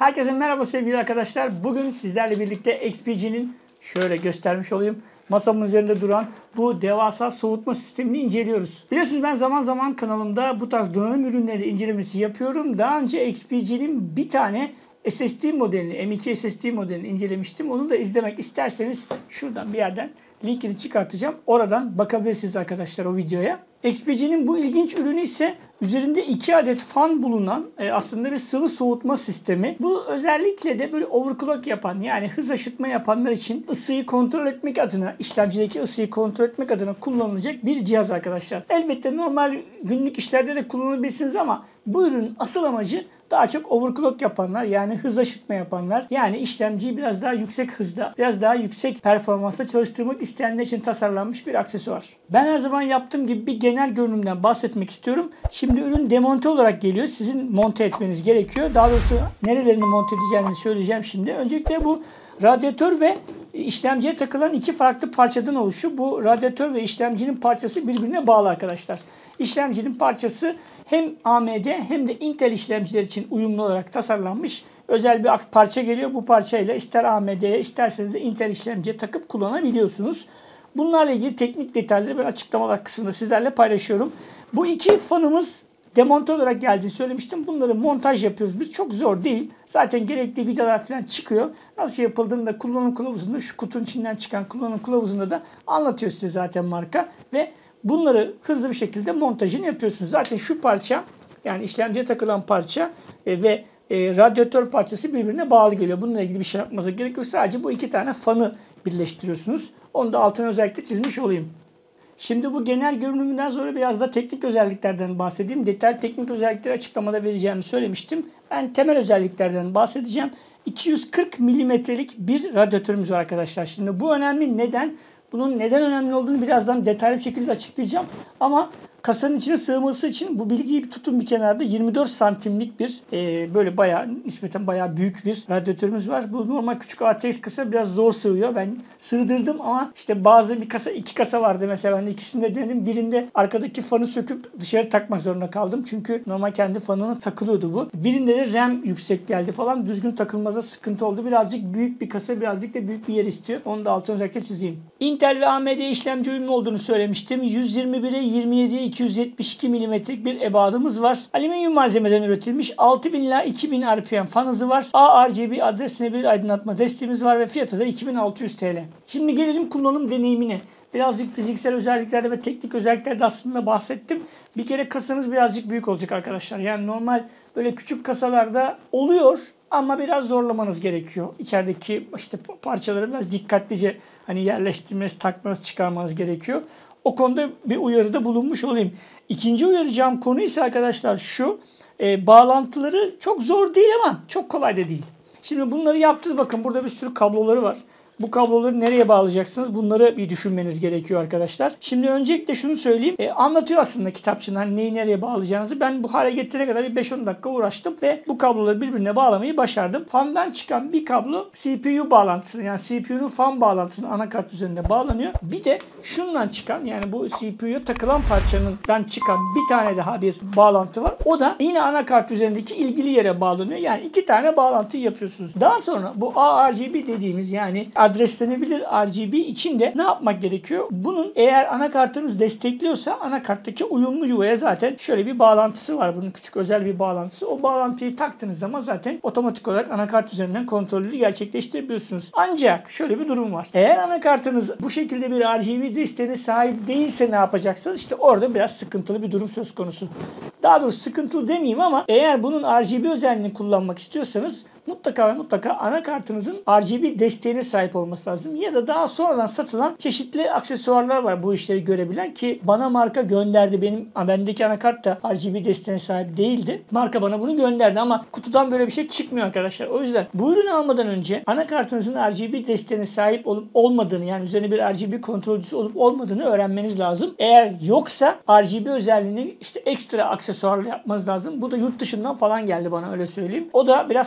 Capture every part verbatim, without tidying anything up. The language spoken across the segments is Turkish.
Herkese merhaba sevgili arkadaşlar. Bugün sizlerle birlikte X P G'nin şöyle göstermiş olayım. Masamın üzerinde duran bu devasa soğutma sistemini inceliyoruz. Biliyorsunuz ben zaman zaman kanalımda bu tarz donanım ürünleri incelemesi yapıyorum. Daha önce X P G'nin bir tane S S D modelini, M iki S S D modelini incelemiştim. Onu da izlemek isterseniz şuradan bir yerden linkini çıkartacağım. Oradan bakabilirsiniz arkadaşlar o videoya. X P G'nin bu ilginç ürünü ise üzerinde iki adet fan bulunan e, aslında bir sıvı soğutma sistemi. Bu özellikle de böyle overclock yapan, yani hız aşırtma yapanlar için ısıyı kontrol etmek adına, işlemcideki ısıyı kontrol etmek adına kullanılacak bir cihaz arkadaşlar. Elbette normal günlük işlerde de kullanabilirsiniz ama bu ürünün asıl amacı daha çok overclock yapanlar, yani hız aşırtma yapanlar, yani işlemciyi biraz daha yüksek hızda, biraz daha yüksek performansla çalıştırmak isteyenler için tasarlanmış bir aksesuar. Ben her zaman yaptığım gibi bir genel görünümden bahsetmek istiyorum. Şimdi ürün demonte olarak geliyor. Sizin monte etmeniz gerekiyor. Daha doğrusu nerelerini monte edeceğinizi söyleyeceğim şimdi. Öncelikle bu radyatör ve işlemciye takılan iki farklı parçadan oluşuyor. Bu radyatör ve işlemcinin parçası birbirine bağlı arkadaşlar. İşlemcinin parçası hem A M D hem de Intel işlemciler için uyumlu olarak tasarlanmış özel bir parça geliyor. Bu parçayla ister A M D'ye isterseniz de Intel işlemciye takıp kullanabiliyorsunuz. Bunlarla ilgili teknik detayları ben açıklamalar kısmında sizlerle paylaşıyorum. Bu iki fanımız demonte olarak geldiğini söylemiştim. Bunları montaj yapıyoruz biz. Çok zor değil. Zaten gerekli vidalar falan çıkıyor. Nasıl yapıldığını da kullanım kılavuzunda, şu kutunun içinden çıkan kullanım kılavuzunda da anlatıyor size zaten marka. Ve bunları hızlı bir şekilde montajını yapıyorsunuz. Zaten şu parça, yani işlemciye takılan parça e, ve e, radyatör parçası birbirine bağlı geliyor. Bununla ilgili bir şey yapmanıza gerek yok. Sadece bu iki tane fanı birleştiriyorsunuz. Onu da altına özellikle çizmiş olayım. Şimdi bu genel görünümünden sonra biraz da teknik özelliklerden bahsedeyim. Detaylı teknik özellikleri açıklamada vereceğimi söylemiştim. Ben temel özelliklerden bahsedeceğim. iki yüz kırk milimetrelik bir radyatörümüz var arkadaşlar. Şimdi bu önemli. Neden? Bunun neden önemli olduğunu birazdan detaylı bir şekilde açıklayacağım. Ama kasanın içine sığması için bu bilgiyi bir tutun bir kenarda. yirmi dört santimlik bir e, böyle bayağı nispeten bayağı büyük bir radyatörümüz var. Bu normal küçük A T X kasa biraz zor sığıyor. Ben sığdırdım ama işte bazı bir kasa iki kasa vardı mesela. Ben de ikisini de denedim. Birinde arkadaki fanı söküp dışarı takmak zorunda kaldım. Çünkü normal kendi fanına takılıyordu bu. Birinde de RAM yüksek geldi falan. Düzgün takılmada sıkıntı oldu. Birazcık büyük bir kasa, birazcık da büyük bir yer istiyor. Onu da altına özellikle çizeyim. Intel ve A M D işlemci uyumlu olduğunu söylemiştim. yüz yirmi bire yirmi yediye iki yüz yetmiş iki milimetrelik bir ebadımız var. Alüminyum malzemeden üretilmiş altı bin ila iki bin R P M fan hızı var. A R G B adresine bir aydınlatma desteğimiz var ve fiyatı da iki bin altı yüz T L. Şimdi gelelim kullanım deneyimine. Birazcık fiziksel özelliklerde ve teknik özelliklerde aslında bahsettim. Bir kere kasanız birazcık büyük olacak arkadaşlar. Yani normal böyle küçük kasalarda oluyor ama biraz zorlamanız gerekiyor. İçerideki işte parçaları biraz dikkatlice hani yerleştirmeniz, takmanız, çıkarmanız gerekiyor. O konuda bir uyarıda bulunmuş olayım. İkinci uyaracağım konu ise arkadaşlar şu. E, bağlantıları çok zor değil ama çok kolay da değil. Şimdi bunları yaptınız. Bakın burada bir sürü kabloları var. Bu kabloları nereye bağlayacaksınız? Bunları bir düşünmeniz gerekiyor arkadaşlar. Şimdi öncelikle şunu söyleyeyim. E, anlatıyor aslında kitapçının hani neyi nereye bağlayacağınızı. Ben bu hale getirene kadar bir beş on dakika uğraştım ve bu kabloları birbirine bağlamayı başardım. Fandan çıkan bir kablo C P U bağlantısını, yani C P U'nun fan bağlantısını anakart üzerinde bağlanıyor. Bir de şundan çıkan, yani bu C P U'ya takılan parçanından çıkan bir tane daha bir bağlantı var. O da yine anakart üzerindeki ilgili yere bağlanıyor. Yani iki tane bağlantı yapıyorsunuz. Daha sonra bu A R G B dediğimiz, yani adreslenebilir R G B için de ne yapmak gerekiyor? Bunun eğer anakartınız destekliyorsa anakarttaki uyumlu yuvaya zaten şöyle bir bağlantısı var. Bunun küçük özel bir bağlantısı. O bağlantıyı taktığınız zaman zaten otomatik olarak anakart üzerinden kontrolleri gerçekleştirebiliyorsunuz. Ancak şöyle bir durum var. Eğer anakartınız bu şekilde bir R G B desteğine sahip değilse ne yapacaksınız? İşte orada biraz sıkıntılı bir durum söz konusu. Daha doğrusu sıkıntılı demeyeyim ama eğer bunun R G B özelliğini kullanmak istiyorsanız mutlaka ve mutlaka anakartınızın R G B desteğine sahip olması lazım. Ya da daha sonradan satılan çeşitli aksesuarlar var bu işleri görebilen, ki bana marka gönderdi. Benim bendeki anakart da R G B desteğine sahip değildi. Marka bana bunu gönderdi ama kutudan böyle bir şey çıkmıyor arkadaşlar. O yüzden bu ürünü almadan önce anakartınızın R G B desteğine sahip olup olmadığını, yani üzerine bir R G B kontrolcüsü olup olmadığını öğrenmeniz lazım. Eğer yoksa R G B özelliğini işte ekstra aksesuarla yapmanız lazım. Bu da yurt dışından falan geldi bana, öyle söyleyeyim. O da biraz sıkıntı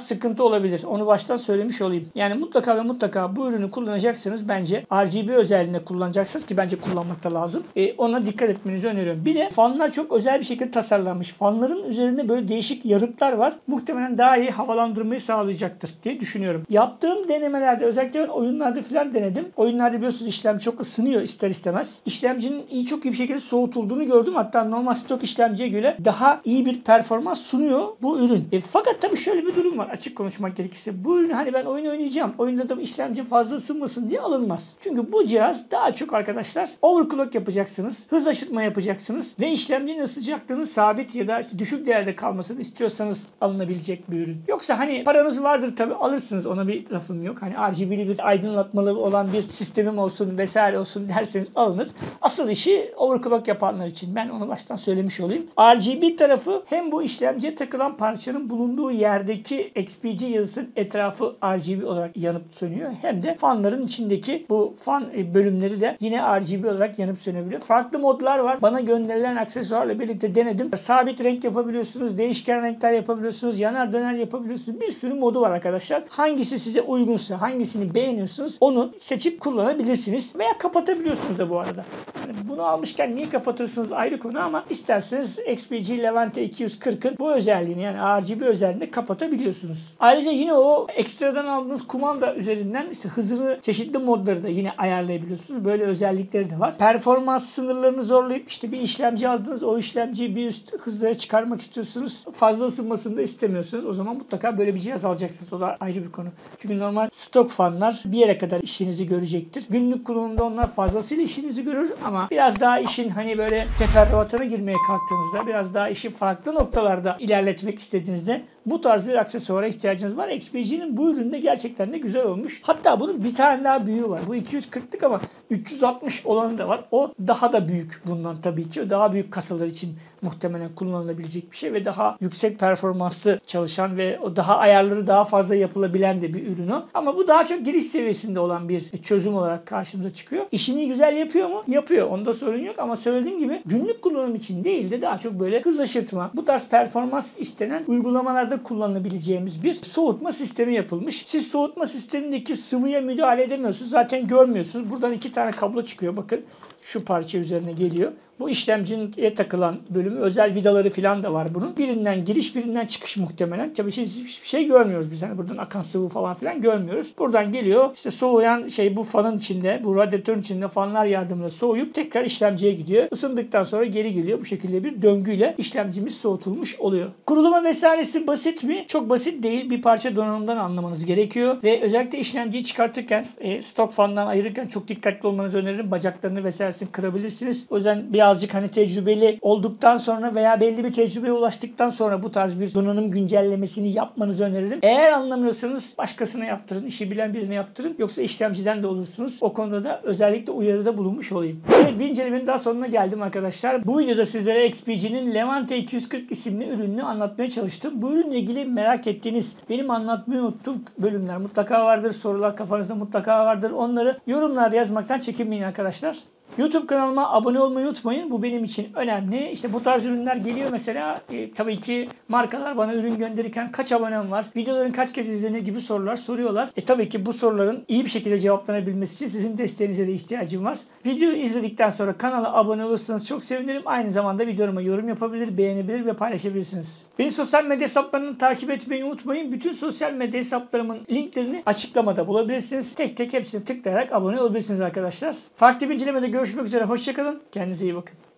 olabilir. Onu baştan söylemiş olayım. Yani mutlaka ve mutlaka bu ürünü kullanacaksanız bence R G B özelliğinde kullanacaksınız ki bence kullanmak da lazım. E, ona dikkat etmenizi öneriyorum. Bir de fanlar çok özel bir şekilde tasarlanmış. Fanların üzerinde böyle değişik yarıklar var. Muhtemelen daha iyi havalandırmayı sağlayacaktır diye düşünüyorum. Yaptığım denemelerde özellikle ben oyunlarda falan denedim. Oyunlarda biliyorsunuz işlemci çok ısınıyor ister istemez. İşlemcinin iyi çok iyi bir şekilde soğutulduğunu gördüm. Hatta normal stok işlemciye göre daha iyi bir performans sunuyor bu ürün. E, fakat tabii şöyle bir durum var. Açık konuşmak gerekirse. Bu ürün hani ben oyun oynayacağım. Oyunda da işlemci fazla ısınmasın diye alınmaz. Çünkü bu cihaz daha çok arkadaşlar overclock yapacaksınız. Hız aşırtma yapacaksınız. Ve işlemcinin sıcaklığının sabit ya da düşük değerde kalmasını istiyorsanız alınabilecek bir ürün. Yoksa hani paranız vardır tabii alırsınız. Ona bir lafım yok. Hani R G B'li bir aydınlatmalı olan bir sistemim olsun vesaire olsun derseniz alınır. Asıl işi overclock yapanlar için. Ben onu baştan söylemiş olayım. R G B tarafı hem bu işlemciye takılan parçanın bulunduğu yerdeki X P G yazısının etrafı R G B olarak yanıp sönüyor. Hem de fanların içindeki bu fan bölümleri de yine R G B olarak yanıp sönebiliyor. Farklı modlar var. Bana gönderilen aksesuarla birlikte denedim. Sabit renk yapabiliyorsunuz. Değişken renkler yapabiliyorsunuz. Yanar döner yapabiliyorsunuz. Bir sürü modu var arkadaşlar. Hangisi size uygunsa, hangisini beğeniyorsunuz onu seçip kullanabilirsiniz. Veya kapatabiliyorsunuz da bu arada. Yani bunu almışken niye kapatırsınız ayrı konu ama isterseniz X P G Levante iki yüz kırkın bu özelliğini yani R G B özelliğini kapatabiliyorsunuz. Ayrıca yine o ekstradan aldığınız kumanda üzerinden işte hızını çeşitli modları da yine ayarlayabiliyorsunuz. Böyle özellikleri de var. Performans sınırlarını zorlayıp işte bir işlemci aldınız. O işlemciyi bir üst hızlara çıkarmak istiyorsunuz. Fazla ısınmasını da istemiyorsunuz. O zaman mutlaka böyle bir cihaz alacaksınız. O da ayrı bir konu. Çünkü normal stok fanlar bir yere kadar işinizi görecektir. Günlük kullanımda onlar fazlasıyla işinizi görür ama biraz daha işin hani böyle teferruatına girmeye kalktığınızda biraz daha işi farklı noktalarda ilerletmek istediğinizde bu tarz bir aksesuara ihtiyacınız var. X P G'nin bu üründe gerçekten de güzel olmuş. Hatta bunun bir tane daha büyüğü var. Bu iki yüz kırklık ama üç yüz altmış olanı da var. O daha da büyük bundan tabii ki. O daha büyük kasalar için muhtemelen kullanılabilecek bir şey ve daha yüksek performanslı çalışan ve o daha ayarları daha fazla yapılabilen de bir ürün o. Ama bu daha çok giriş seviyesinde olan bir çözüm olarak karşımıza çıkıyor. İşini güzel yapıyor mu? Yapıyor. Onda sorun yok ama söylediğim gibi günlük kullanım için değil de daha çok böyle hız aşırtma, bu tarz performans istenen uygulamalarda kullanabileceğimiz bir soğutma sistemi yapılmış. Siz soğutma sistemindeki sıvıya müdahale edemiyorsunuz. Zaten görmüyorsunuz. Buradan iki tane kablo çıkıyor. Bakın şu parça üzerine geliyor. Bu işlemciye takılan bölümü özel vidaları falan da var bunun. Birinden giriş birinden çıkış muhtemelen. Tabii hiçbir şey görmüyoruz biz. Yani buradan akan sıvı falan filan görmüyoruz. Buradan geliyor işte soğuyan şey bu fanın içinde, bu radyatörün içinde fanlar yardımıyla soğuyup tekrar işlemciye gidiyor. Isındıktan sonra geri geliyor. Bu şekilde bir döngüyle işlemcimiz soğutulmuş oluyor. Kuruluma vesairesi basit mi? Çok basit değil. Bir parça donanımdan anlamanız gerekiyor. Ve özellikle işlemciyi çıkartırken e, stok fandan ayırırken çok dikkatli olmanızı öneririm. Bacaklarını vesairesini kırabilirsiniz. O yüzden bir birazcık hani tecrübeli olduktan sonra veya belli bir tecrübeye ulaştıktan sonra bu tarz bir donanım güncellemesini yapmanızı öneririm. Eğer anlamıyorsanız başkasına yaptırın, işi bilen birine yaptırın. Yoksa işlemciden de olursunuz. O konuda da özellikle uyarıda bulunmuş olayım. Evet, bir incelemenin daha sonuna geldim arkadaşlar. Bu videoda sizlere X P G'nin Levante iki yüz kırk isimli ürününü anlatmaya çalıştım. Bu ürünle ilgili merak ettiğiniz, benim anlatmayı unuttuğum bölümler mutlaka vardır. Sorular kafanızda mutlaka vardır. Onları yorumlar yazmaktan çekinmeyin arkadaşlar. YouTube kanalıma abone olmayı unutmayın. Bu benim için önemli. İşte bu tarz ürünler geliyor mesela. E, tabii ki markalar bana ürün gönderirken kaç abonem var, videoların kaç kez izleniyor gibi sorular soruyorlar. E tabii ki bu soruların iyi bir şekilde cevaplanabilmesi için sizin desteğinize de ihtiyacım var. Videoyu izledikten sonra kanala abone olursanız çok sevinirim. Aynı zamanda videoma yorum yapabilir, beğenebilir ve paylaşabilirsiniz. Beni sosyal medya hesaplarını takip etmeyi unutmayın. Bütün sosyal medya hesaplarımın linklerini açıklamada bulabilirsiniz. Tek tek hepsini tıklayarak abone olabilirsiniz arkadaşlar. Farklı bir incelemede görüşmek üzere. Hoşçakalın. Kendinize iyi bakın.